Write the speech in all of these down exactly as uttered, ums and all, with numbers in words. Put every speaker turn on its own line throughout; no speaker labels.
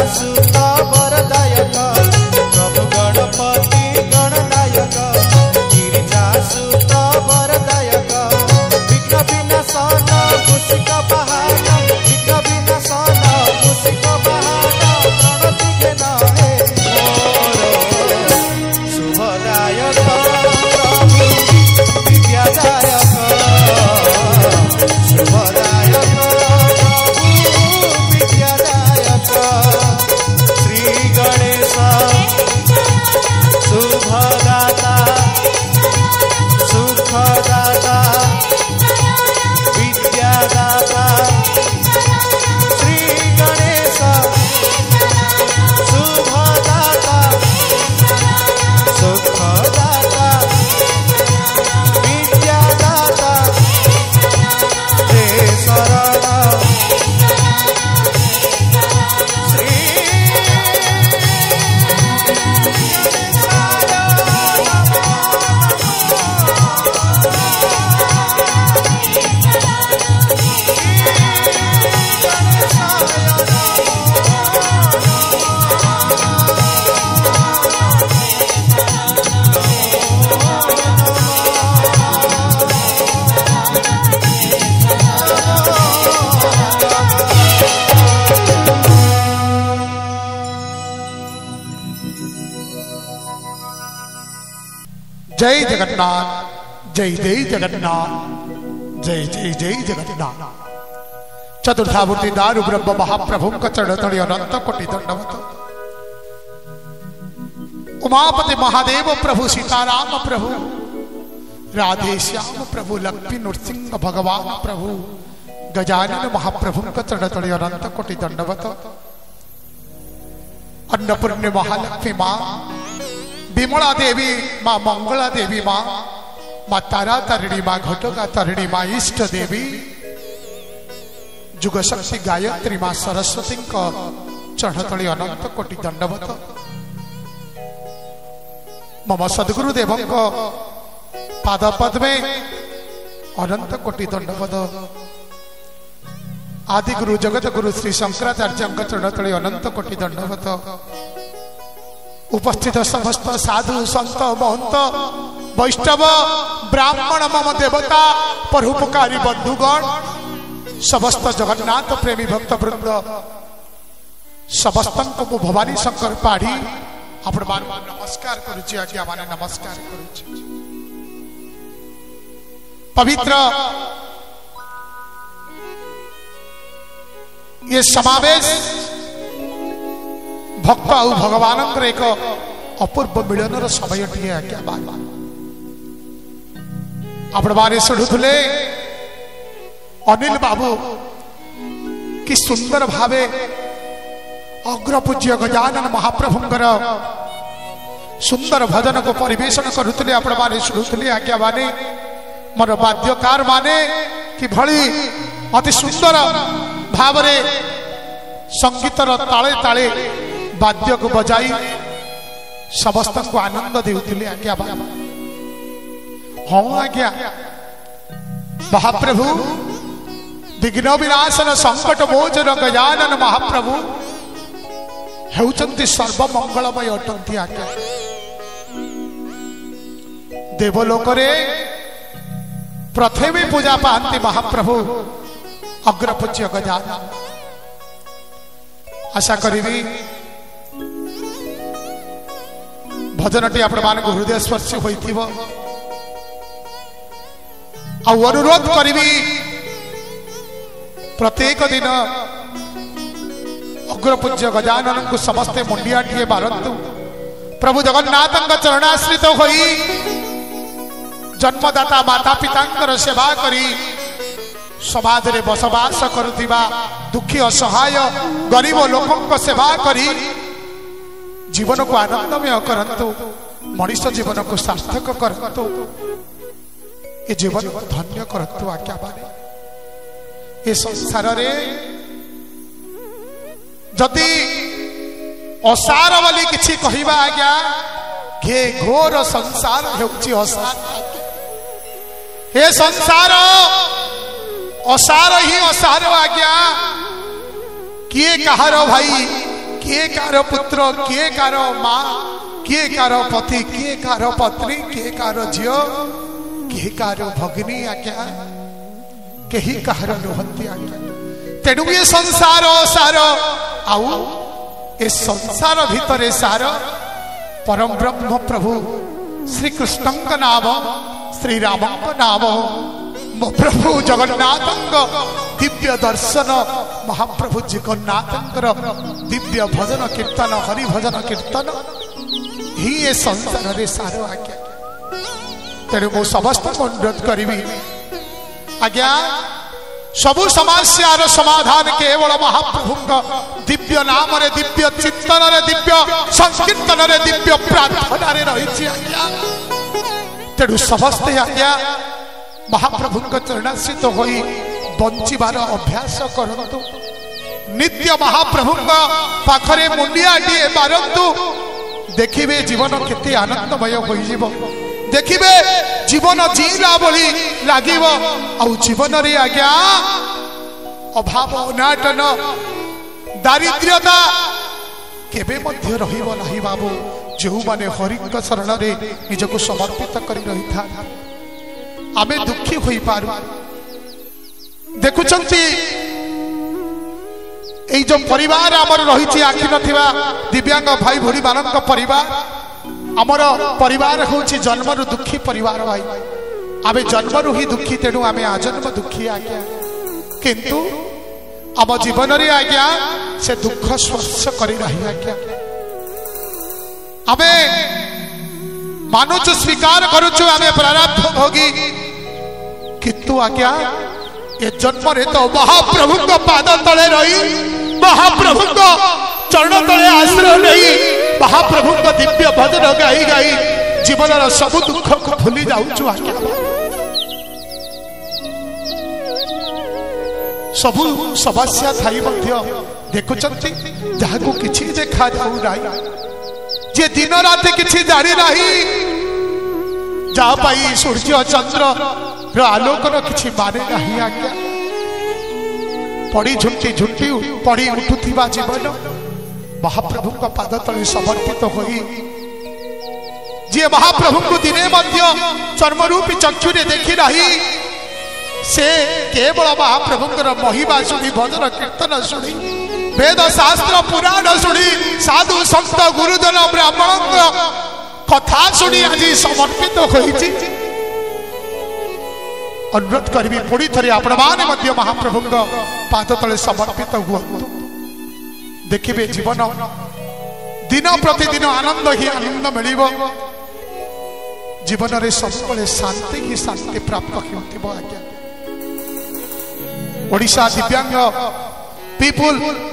सुत वरदायक प्रभु गणपति गणनायक गिरिजा सुत वरदायक विघ्न विनाशन मूषिक वाहन विघ्न विनाशन मूषिक वाहन प्रणति घेन हे मोर शुभदायक प्रभु विद्यादायक शुभदायक शुभदाता सुखदाता विद्यादाता श्री गणेश शुभदाता सुखदाता विद्यादाता हे शरण
जय जगन्नाथ जय जय जगन्नाथ जय जय जय जगन्नाथ। चतुर्थामूर्ति दारु ब्रह्म महाप्रभु चरणतली अनंत कोटि दंडवत। उमापति महादेव प्रभु सीताराम प्रभु राधे श्याम प्रभु लक्ष्मी नृसिंह भगवान प्रभु गजानन महाप्रभु चरणतली अनंत कोटि दंडवत। अन्नपूर्णे महालक्ष्मी माँ विमला देवी माँ मंगला देवी माँ माँ तारा तारिणी माँ घटका तारिणी माँ इष्ट देवी जुग शक्ति गायत्री माँ सरस्वती चढ़तली अनंत कोटि दंडवत। मम सद्गुरुदेव पाद पद्मे अनंत कोटि दंडवत। आदि गुरु जगत गुरु श्री शंकराचार्य चरणतली अनंत कोटि दंडवत। उपस्थित समस्त साधु संत महंत वैष्णव ब्राह्मण मम देवता परोपकारी बंधुगण समस्त जगन्नाथ प्रेमी भक्त वृंद समस्त को भवानी शंकर पाढ़ी आपण मान नमस्कार करुची आज्ञा माने नमस्कार करुची। पवित्र ये समावेश भक्त आउ भगवान एक अपूर्व मिलन समय टे आज्ञा आपण माने शुणुले अनिल बाबू कि सुंदर भावे अग्रपूज्य गजानन महाप्रभुंकर सुंदर भजन को परिवेशन करुले आपण माने शुणुले आज्ञा माने मोर वाद्यकार माने कि भली अति सुंदर भावरे संगीतर ताले ताले वाद्य को बजाई समस्त को आनंद देउथिले आज्ञा हाँ आज्ञा महाप्रभु विघ्न विनाशन संकट मोचन गजानन महाप्रभु हेउचंती सर्वमंगलमय अटंती आज्ञा। देवलोकरे प्रथमे पूजा पाती महाप्रभु अग्रपूज्य गजानन। आशा करी भजनटी आपण मान हृदय स्पर्शी होइथिबो। आ अनुरोध करी प्रत्येक दिन अग्रपूज्य गजानन को समस्ते मुंडिया टिए मारंतु। प्रभु जगन्नाथ चरणाश्रित होई जन्मदाता माता पिता सेवा करी समाज रे बसवास करुथिबा दुखी असहाय गरीब लोकों सेवा करी जीवन को आनंदमय करंतु मनुष्य जीवन को सार्थक करंतु ये जीवन को धन्य करंतु आज्ञा बारे। ये संसार रे जदि असार वाली किछि कहिबा आज्ञा घे घोर संसार हेउछि असार। हे संसार असार ही असार आज्ञा किए कहार भाई किए कार पुत्र किए कार माँ किए कार पति किए कार पत्नी किए कार झील किए कार भगिनी आज्ञा कहीं कहार नुहंती आज्ञा तेणु ये संसार सार आउ ए संसार भितर सार परम ब्रह्म प्रभु श्री कृष्ण नाम श्री राम नाम मो प्रभु जगन्नाथ दिव्य दर्शन महाप्रभु जगन्नाथ दिव्य भजन कीर्तन हरि भजन कीर्तन ही ये संसार रे सार आज्ञा तेणु मु समस्त अनुरोध करी आज्ञा सबु समस्यार समाधान केवल महाप्रभु दिव्य नाम रे दिव्य चिंतन रे दिव्य संकीर्तन रे दिव्य प्रार्थना रे रही आज्ञा तेणु समस्ते आज्ञा महाप्रभु चरणाश्रित हो बंचार अभ्यास करंतु नित्य महाप्रभु पाखरे मुंडिया टीए मारंतु देखिबे जीवन केते आनंदमय हो देखिबे जीवन जीला भली लागिब आ जीवन रे आज्ञा अभाव अनाटन दारिद्र्यता केबे मध्य रहिबो नाही बाबू जो माने हरिक शरण रे निजको समर्पित करि रही था आमे दुखी होई पारु देखुचंती एई जो परिवार हमर रहिछि आखि नथिबा दिव्यांग भाई भोरी मानक परिवार आमर परिवार होछि जन्मरु दुखी परिवार भाई आमे जन्मरु ही दुखी तेणु आमे आजन्म दुखी आज्ञा किंतु आम जीवन रे आज्ञा से दुख स्पर्श करि रही आज्ञा आमे मानुच स्वीकार करुचु आमे प्रारब्ध भोगी किंतु आज्ञा ये जन्म रे तो महाप्रभु को पाद तले रही महाप्रभु को चरण तले आश्रय नहीं महाप्रभु को दिव्य भजन गाई गाई जीवन सब दुख को भूली जाऊँ आज्ञा सबु समस्या थाई मध्य देखुचंती जहाको किछि देखा जाऊ नाही जे दिन रात किछि जानी नाही जा पाई सूर्य चंद्र रो आलोकन किछि माने नाही आज्ञा पड़ी झुंटी झुंटी पड़ी उठुथिबा जीवन महाप्रभु का पाद तले समर्पित होई जे महाप्रभु को दिने मध्य चर्मरूपी चक्षु रे देखि नाही से केवल महाप्रभुंकर महिमा शुणी भजन कीर्तन शुणी वेद शास्त्र पुराण शुणी साधु संत गुरुजन ब्राह्मण कथा शुणी आज समर्पित होइछि अनुरोध करी पुणी थरी आपण माने मध्य महाप्रभु पाद तले समर्पित हुअन्तु देखिबे जीवन दिन प्रतिदिन आनंद ही आनंद मिलिबो जीवन रे सबले शांति ही शांति प्राप्त होतिबो आज्ञा Odisha Divyang people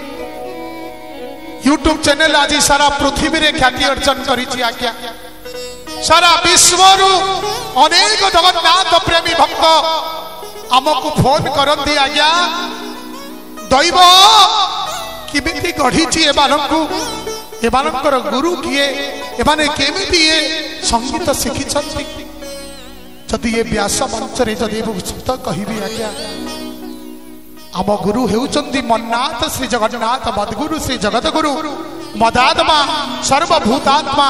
YouTube channel आज सारा पृथ्वी रे ख्याति अर्जन करिछि आज्ञा सारा विश्व रु अनेक जगन्नाथ प्रेमी भक्त हमको फोन करंती आज्ञा दैव किमिति गढ़िछि एमानकु एमानकर गुरु किए एमाने केमिति ये संगीत शिखिछन्ति जदि ये व्यास मंच रे जदि सत कहिबी आज्ञा आम गुरु हेउचंदी मन्नाथ श्री जगन्नाथ मदगुरु श्री जगतगुरु मदात्मा सर्वभूतात्मा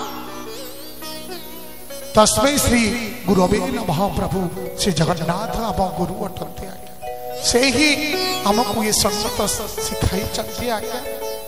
तस्मै श्री गुरुवे नमः प्रभु श्री जगन्नाथ आम गुरु अटंती आज्ञा से ही हमको ये संगत सिखाई चलती आज्ञा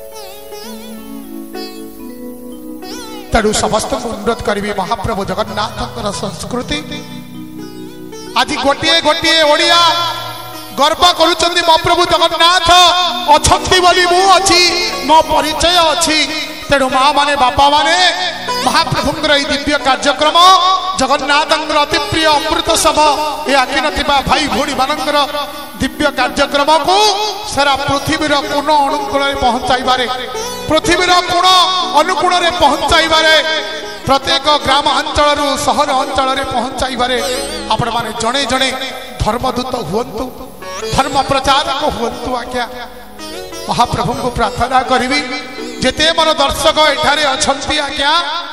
तेणु समस्त अनुरोध करी महाप्रभु जगन्नाथ संस्कृति आज गोटे गोटे ओडिया गर्व करुचंदी मो प्रभु जगन्नाथ अछंती बोली मु अछि मो परिचय अछि तेणु माँ माने बापा माने महाप्रभुंकर ई दिव्य कार्यक्रम जगन्नाथंकर अति प्रिय अमृत सभ ए आखि नथिबा भाई भोणी मानकर दिव्य कार्यक्रम को सारा पृथ्वीर कोण अनुकूल पहुंचाइबारे पृथ्वीर कोण अनुकूल पहुंचाइबारे प्रत्येक ग्राम अंचल सहर अंचल पहुंचाइबारे आपण माने जणे जणे धर्मदूत हुअन्तु धर्म प्रचारक हुअन्तु आज्ञा महाप्रभु को प्रार्थना करी जेते मन दर्शक एठारे अछंती आज्ञा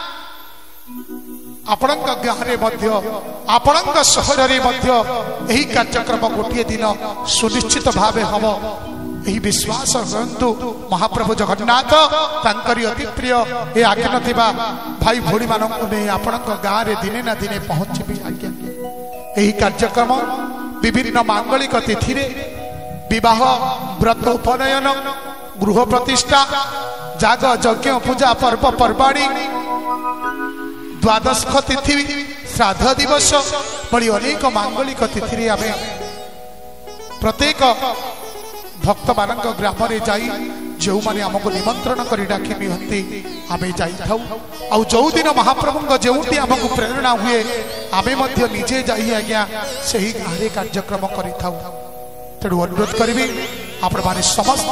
आपणक गाँव मध्य आपणक सहर रे मध्य एही कार्यक्रम गोटे दिन सुनिश्चित भावे हम यही विश्वास करंतु महाप्रभु जगन्नाथ तांकरी अति प्रिय ए आज्ञा नथिबा भाई भोड़ी मानकु नै आपनक गाँ रे दिने ना दिने पहुँचबी आज्ञा। यही कार्यक्रम विभिन्न मांगलिक तिथि रे विवाह व्रत उपनयन गृह प्रतिष्ठा जाग यज्ञ पूजा पर्व पर्वाणी द्वादश तिथि श्राद्ध दिवस भली अनेक मांगलिक तिथि रे आमे प्रत्येक भक्त मानक ग्राम रे जाई जो माने हमको निमंत्रण करी डाकी निहंती आमे जाई थाउ आ जो दिन महाप्रभुंग जेउटी हमको प्रेरणा हुए आमे मध्य निजे जाई आज्ञा सही गारे कार्यक्रम करी थाउ। तेणु अनुरोध करी आपण माने समस्त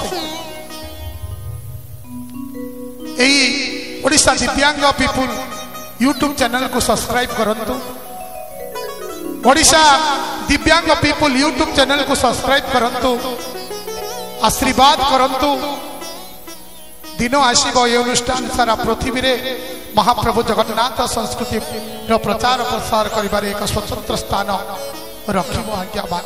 एई Odisha Divyang people YouTube channel को सब्सक्राइब करंतु। Odisha Divyang people YouTube channel को सब्सक्राइब करंतु, आशीर्वाद करंतु। दिन आसीबो ए अनुष्ठान सारा पृथ्वी रे महाप्रभु जगन्नाथ संस्कृति रो प्रचार प्रसार करिबारे एक स्वतंत्र स्थान रखिबो आज्ञा मान।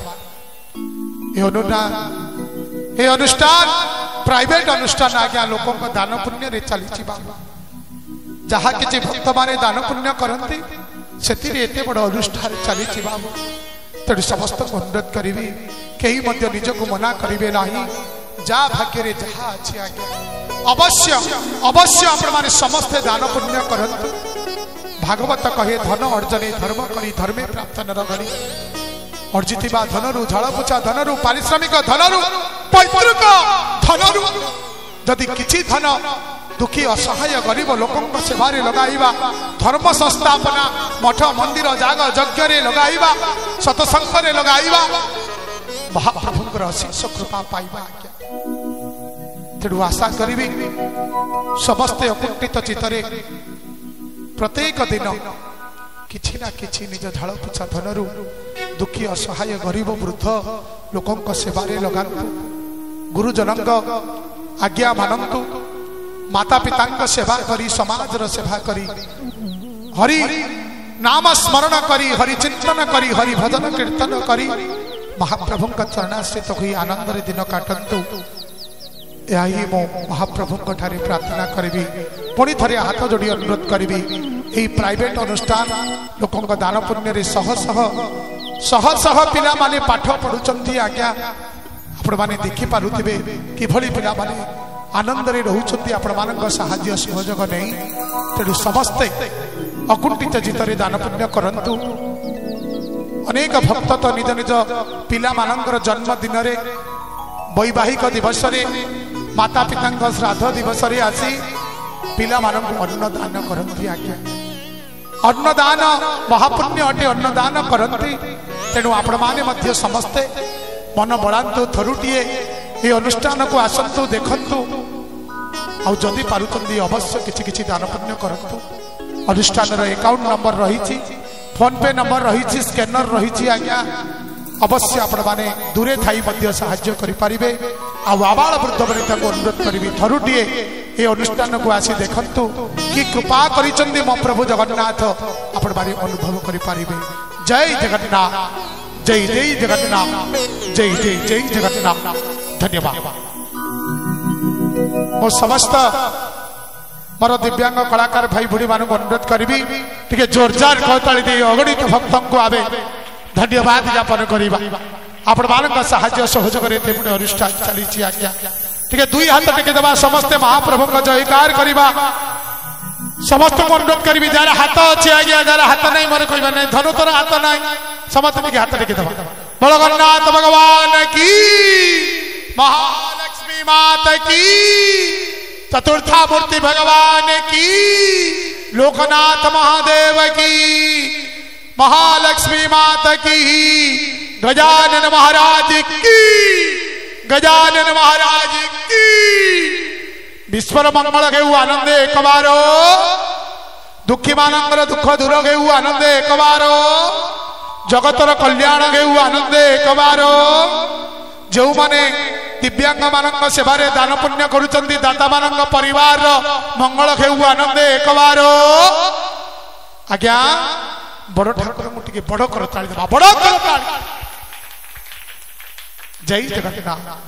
ए अनुष्ठान ए अनुष्ठान प्राइवेट अनुष्ठान आज्ञा लोकों को दान पुण्य रे चली बाबा जहा किछि भक्त माने दान पुण्य करंती सेति रे एते बड़ अनुष्ठान चली बाबा। तेणु समस्त को अनुरोध करी कहीं मध्य निजक मना करेंगे नहीं जा भाग्य रे जहा अच्छी आज्ञा अवश्य अवश्य आपण माने समस्ते दान पुण्य करंतु। भागवत कहे धन अर्जने धर्म करी धर्मे प्राप्त नर गरी अर्जितिबा धनरु झड़पुचा धनरु पारिश्रमिक धनरु पैतृक धनरु जदि किछि धन दुखी असहाय गरीब लोकों सेवा लगाइबा धर्म संस्थापना मठ मंदिर जाग यज्ञ रे लगाइबा सतसंग रे लगाइबा महाप्रभुंकर अशेष कृपा पाइबा आज्ञा। तेणु आशा करी समस्ते अकुंठित चित्तरे प्रत्येक दिन किछि ना किछि निज झाड़ पुछा धनरु दुखी असहाय गरीब वृद्ध लोकों सेवा लगातु गुरुजनक आज्ञा मानतु माता पिता सेवा करी समाज सेवा करी हरि नाम स्मरण करी हरि चिंतन करी हरि भजन कीर्तन करी महाप्रभु चरणाश्रित हुई आनंद दिन काटतु। यही मो महाप्रभु ठारे प्रार्थना करी पुणी थे हाथ जोड़ी अनुरोध करी यही प्राइवेट अनुष्ठान लोकों दान पुण्य रे शह शह शह शह पिला माने पाठ पढ़ुचंती आज्ञा आपण माने देखि पारुथिबे किभली पिला माने आनंद रे रहउचंती आपण मानक सहाय्य सहयोग नहीं। तेणु समस्ते अकुंठित जितरे दान पुण्य करंतु। अनेक भक्त तो निज निज पिला मानकर जन्मदिन रे वैवाहिक दिवस रे माता पिता श्राद्ध दिवस रे आसी पिला मानक अन्नदान करंती आज्ञा। अन्नदान महापुण्य अटे अन्नदान करंती। तेणु आपण माने मध्य समस्ते मन बड़ातु थरुटिए ये अनुष्ठान को आसतु देखंतु आउ जदि पारुचंदी अवश्य किछि किछि दान पुण्य करंतु। अनुष्ठान रो अकाउंट नंबर रही फोन पे नंबर रही स्कैनर रही आज्ञा अवश्य आपण माने दूरे थाई मध्य सहाय्य करि परिबे। आउ आबाल वृद्ध वनिता को अनुरोध करिवि थरुटिए ये अनुष्ठान को आसी देखंतु कि कृपा करिचंदी मो प्रभु जगन्नाथ आपण माने अनुभव करि परिबे। जय जगन्नाथ जय जय जगन्नाथ जय जय जय जगन्नाथ। धन्यवाद। मो समस्त मोर दिव्यांग कलाकार भाई भूड़ी मान अनुरोध करी टे जोरजार कहताली दे अगणित भक्त को आवे धन्यवाद ज्ञापन करवा आपण मान साहाय्य सहयोग अनुष्ठान चली आज्ञा। टे दुई हाथ टेके देवा समस्ते महाप्रभु जयकार करवा समस्त को अनुरोध करी जार हाथ अच्छे आज्ञा जार हाथ नहीं मोर कह धनु तोर हाथ नहीं समस्त टे हाथ टेके देवा। जगन्नाथ भगवान की महालक्ष्मी माता की चतुर्था मूर्ति भगवान की लोकनाथ महादेव की महालक्ष्मी माता की गजानन महाराज की गजानन महाराज की विश्वर मंगल घेऊ आनंदे एक बारो दुखी मानंगर दुख दूर घेऊ आनंदे एक बारो जगतर कल्याण घेऊ आनंदे एक बारो जो माने दिव्यांग मानक सेवारे दान पुण्य करुचंदी दाता मानक परिवार मंगल घेऊ आनंदे एक बारो आज्ञा बड़ ठाकुर मुझे बड़ कर बड़ कर जय जगन्नाथ।